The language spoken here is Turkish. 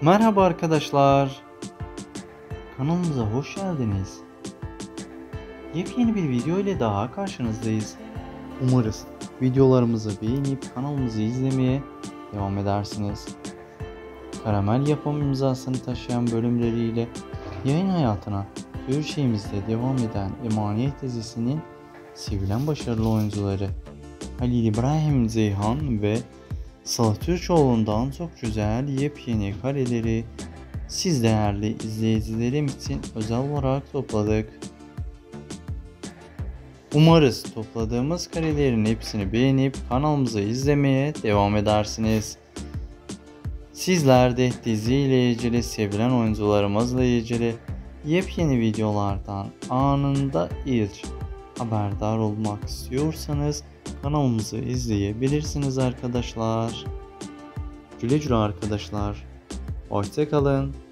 Merhaba arkadaşlar. Kanalımıza hoş geldiniz. Yepyeni bir video ile daha karşınızdayız. Umarız videolarımızı beğenip kanalımızı izlemeye devam edersiniz. Karamel yapım imzasını taşıyan bölümleriyle yayın hayatına Türkçemizde devam eden Emanet dizisinin sevilen başarılı oyuncuları Halil İbrahim Ceyhan ve Sıla Türkoğlu'ndan çok güzel yepyeni kareleri siz değerli izleyicilerim için özel olarak topladık. Umarız topladığımız karelerin hepsini beğenip kanalımızı izlemeye devam edersiniz. Sizler de diziyle ilgili, sevilen oyuncularımızla ilgili yepyeni videolardan anında ilk haberdar olmak istiyorsanız kanalımızı izleyebilirsiniz arkadaşlar. Güle güle arkadaşlar. Hoşça kalın.